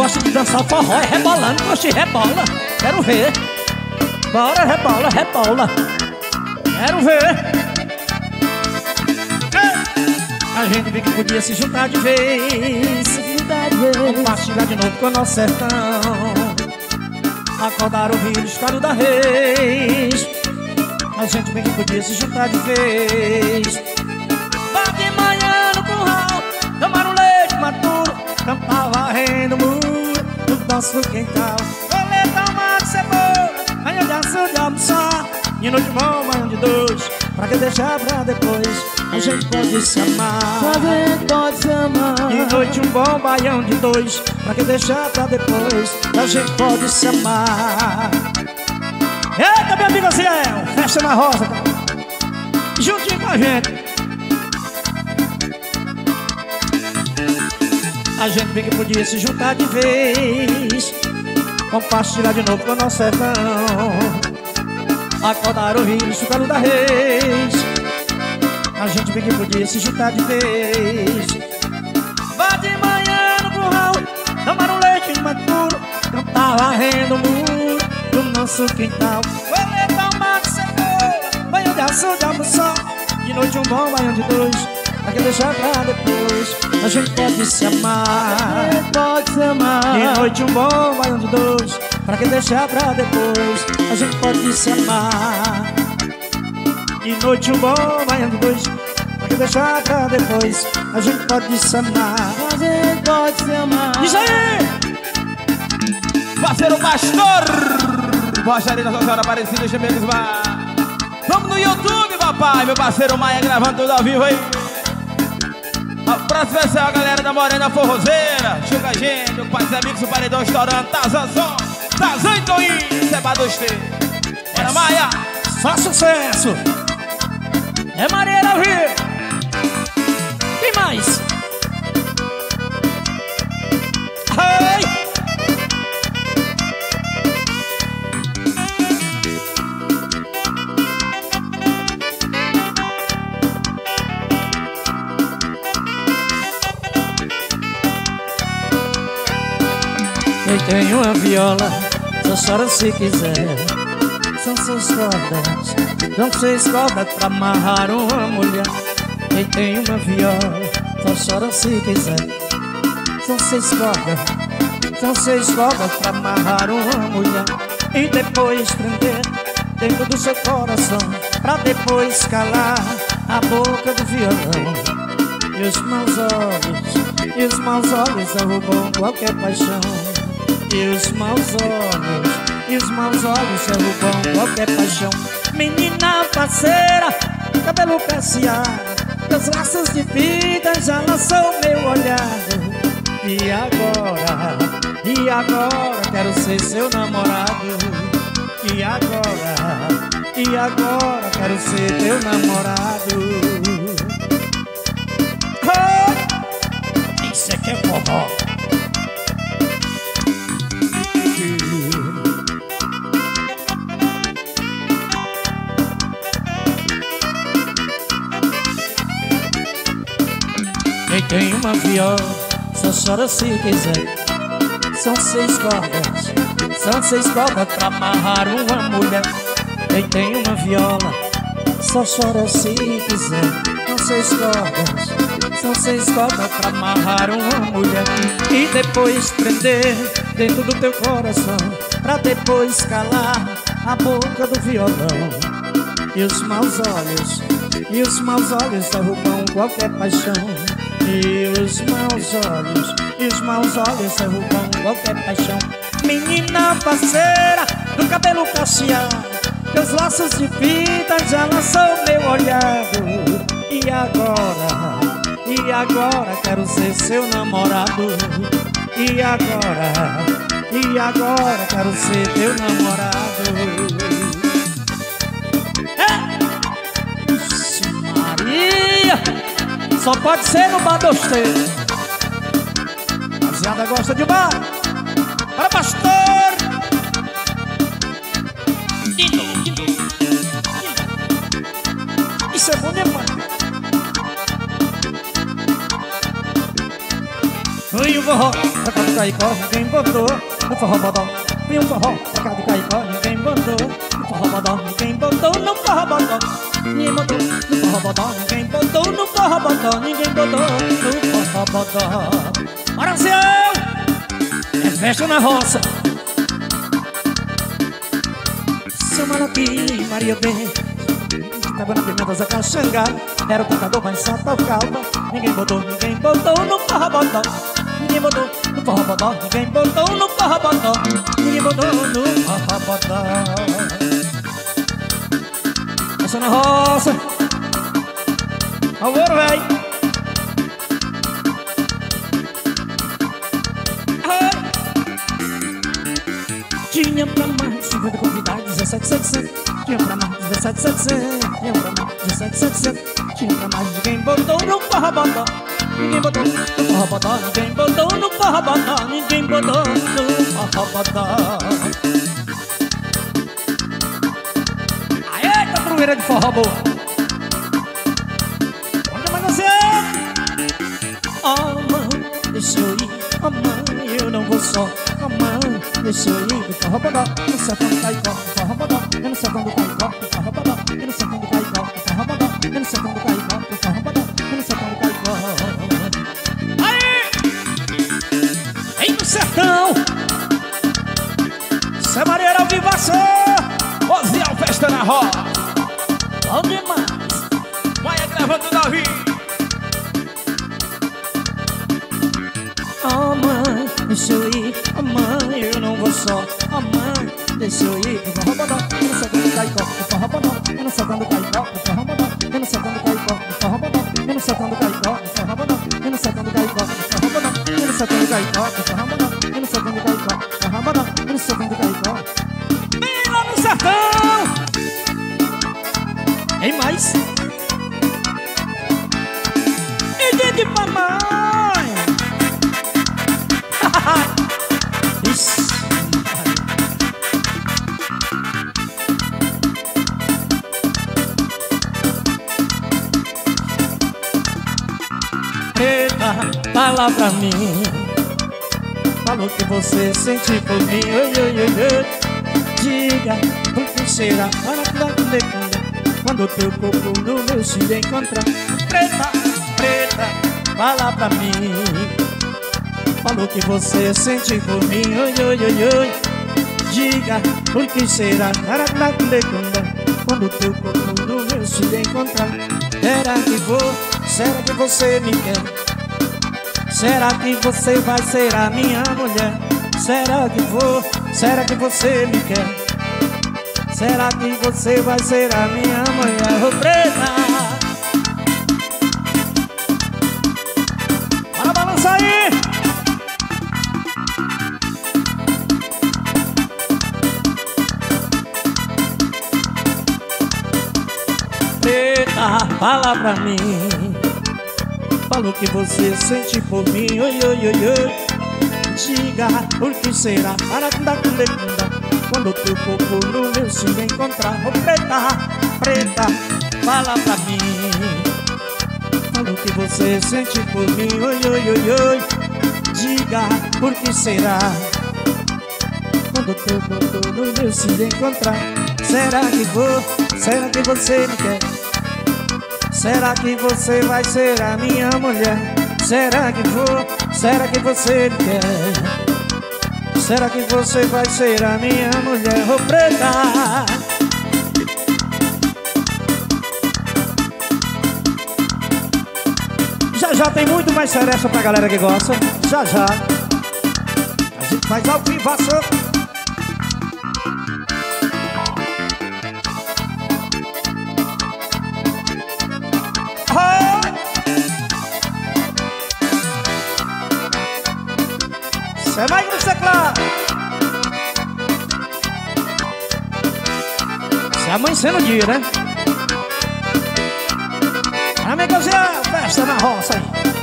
gosta de dançar forró e rebolando, poxa, rebola. Quero ver. Bora, rebola, rebola. Quero ver. A gente vê que podia se juntar de vez, compartilhar de novo com o nosso sertão, acordar, ouvir o estado da reis. A gente vê que podia se juntar de vez. Vá de manhã no curral, tomar um leite maduro, cantar varrendo o muro no nosso quintal. Coleta, tomate, cebola, manhã de açúcar de almoçar, e noite bom, manhã de dois, pra que deixar pra depois. A gente pode se amar, a gente pode se amar. De noite um bom baião de dois, pra que deixar pra depois. A gente pode se amar. Eita, meu amigo Ziel, festa na rosa, cara. Juntinho com a gente. A gente bem que podia se juntar de vez, compartilhar de novo com o nosso sertão, acordar, ouvir o chocalho da reis. A gente bem que podia se juntar de vez. Vá de manhã no curral, tomar um leite maduro, cantar varrendo o muro do nosso quintal. Coleta, tomate, cebola, banho de açúcar de almoçar, de noite um bom banho de dois, pra que deixar pra depois. A gente pode se amar, a gente pode se amar. De noite um bom banho de dois, pra que deixar pra depois. A gente pode se amar. De noite um bom banho de dois, pra que deixar pra depois. A gente pode se amar, a gente pode se amar. Isso aí! Parceiro Pastor Rocharia da Senhora Aparecida, Chemegos Bar. Vamos no YouTube, papai. Meu parceiro Maia gravando tudo ao vivo aí. Abraço especial, galera da Morena Forrozeira. Chuca a gente, meu pai dos amigos, o paredão estourando. Tazan som, Tazan e Toinho, Seba 2T. Bora, Maia! Só sucesso! É Maria ao vivo! Quem mais? Ai! Eu tenho uma viola, só chora se quiser. São 6 cordas, são 6 cordas pra amarrar uma mulher. Quem tem uma viola, só chora se quiser. São 6 cordas, são 6 cordas pra amarrar uma mulher. E depois prender dentro do seu coração, pra depois calar a boca do violão. E os maus olhos, e os maus olhos derrubam qualquer paixão. E os maus olhos, e os maus olhos derrubam qualquer paixão. Menina parceira, cabelo cacheado, teus laços de vida já lançou meu olhar. E agora quero ser seu namorado. E agora quero ser teu namorado. Oh, isso é que é forró. Quem tem uma viola, só chora se quiser. São 6 cordas, são 6 cordas pra amarrar uma mulher. Quem tem uma viola, só chora se quiser. São 6 cordas, são 6 cordas pra amarrar uma mulher. E depois prender dentro do teu coração, pra depois calar a boca do violão. E os maus olhos, e os maus olhos derrubam qualquer paixão. E os maus olhos, e os maus olhos derrubam qualquer paixão. Menina parceira, do cabelo cacheado, teus laços de vida já lançou meu olhado. E agora quero ser seu namorado. E agora quero ser teu namorado. Ixi, Maria! Só pode ser no bar dos teus. A rapaziada gosta de bar. Para pastor! Isso é bom demais. Foi o forró. Caicó, ninguém botou no forró bodó. Vem um forró pra cá do Caicó, ninguém botou no forró bodó. Ninguém botou no forró bodó. Ninguém botou no forró bodó. Ninguém botou no forró bodó. Ninguém botou no forró bodó. Oração! É festa na roça. Seu Malapi, Maria B, tava na pimenta da Caxanga. Era o tocador, mas só tocava. Ninguém botou no forró bodó. Ninguém botou no forró bodó. Ninguém botou no forró bodó. Ninguém botou no forró bodó. Essa na roça. Alvoro, véi. Tinha pra mais 50 convidados, 17,700. Tinha pra mais 17,700. Tinha pra mais 17,700. Tinha pra mais, ninguém botou no forró bodó. Ninguém botou no forró bodó. Ninguém botou no forró bodó. Ninguém botou no forró bodó. Aê, cabrueira de forró boa. Onde mais você? Oh, mãe, deixa eu ir. Oh, mãe, eu não vou só. Oh, mãe, deixa eu ir do forró bodó. No sertão do Caicó, do forró bodó. Eu no sertão do Caicó, do forró bodó. Eu no sertão do Caicó, do forró bodó. Eu no sertão do Caicó, do forró bodó. Eu no sertão do Caicó. Aí! Aí no sertão! Cê Maria ao vivação! Osiel, festa na roça. Bom demais! Vai gravando Davi. Oh, mãe, deixa eu ir. Oh, mãe, eu não vou só. Oh, mãe, deixa eu ir do forró bodó. Eu no sertão do Caicó, do forró bodó. Eu no sertão do Caicó, do forró bodó. Eu no sertão do Caicó, do forró bodó. Eu no sertão do Caicó, do forró bodó. Eu no sertão do Caicó, do forró bodó. Eu no sertão do Caicó, do forró bodó. Eu no sertão do Caicó, do forró bodó. Eu no sertão do Caicó. Vem lá no sertão! Tem mais? E de mamãe! Isso! Preta, fala pra mim. Falou que você sente por mim. Oi, oi, oi, oi. Diga, por que será? Quando teu corpo no meu se encontrar. Preta, preta, fala pra mim. Falou que você sente por mim. Oi, oi, oi, oi. Diga, por que será? Quando teu corpo no meu se encontrar. Será que você me quer? Será que você vai ser a minha mulher? Será que você me quer? Será que você vai ser a minha mulher? Ô, preta! Bora balançar aí! Preta, fala pra mim. Falou que você sente por mim. Oi, oi, oi, oi. Diga, por que será? Quando teu corpo no meu se encontrar. Oh, preta, preta, fala pra mim. Falou que você sente por mim. Oi, oi, oi, oi. Diga, por que será? Quando teu corpo no meu se encontrar. Será que você me quer? Será que você vai ser a minha mulher? Será que você me quer? Será que você vai ser a minha mulher? Ô, preta! Já já tem muito mais seresta pra galera que gosta. Já já a gente faz ao vivaço. Cê vai no teclado. Cê amanhecendo o dia, né? Amigozinha, festa na roça aí.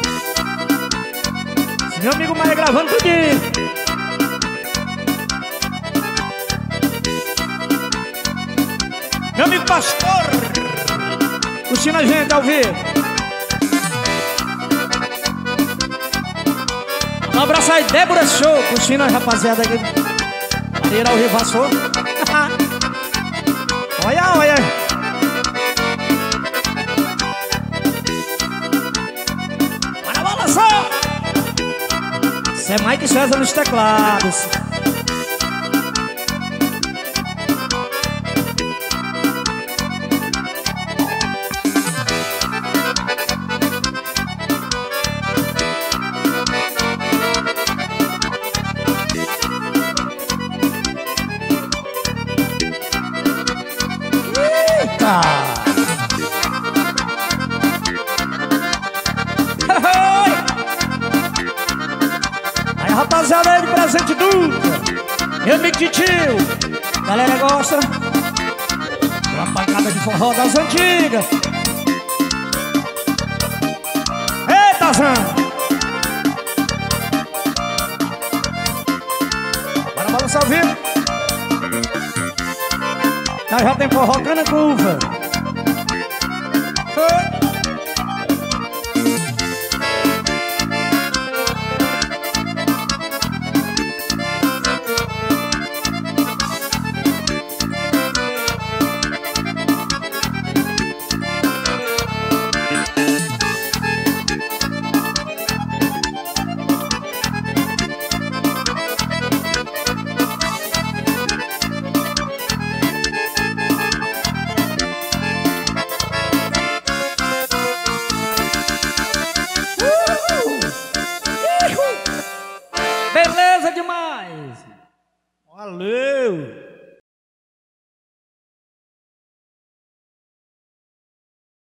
Esse meu amigo Maia gravando tudinho. Meu amigo Pastor curtindo a gente ao vivo. Um abraço aí, Débora Show, curtindo a rapaziada aqui. Maneira ao Rivassou. Olha, olha. Bora balançar. Isso é Mike César nos teclados. Aí rapaziada aí de Presente Dutra, meu amigo de tio, galera gosta uma pancada de forró das antigas. Eita, Zan! Bora balançar o vivo. Já tem forró cana curva.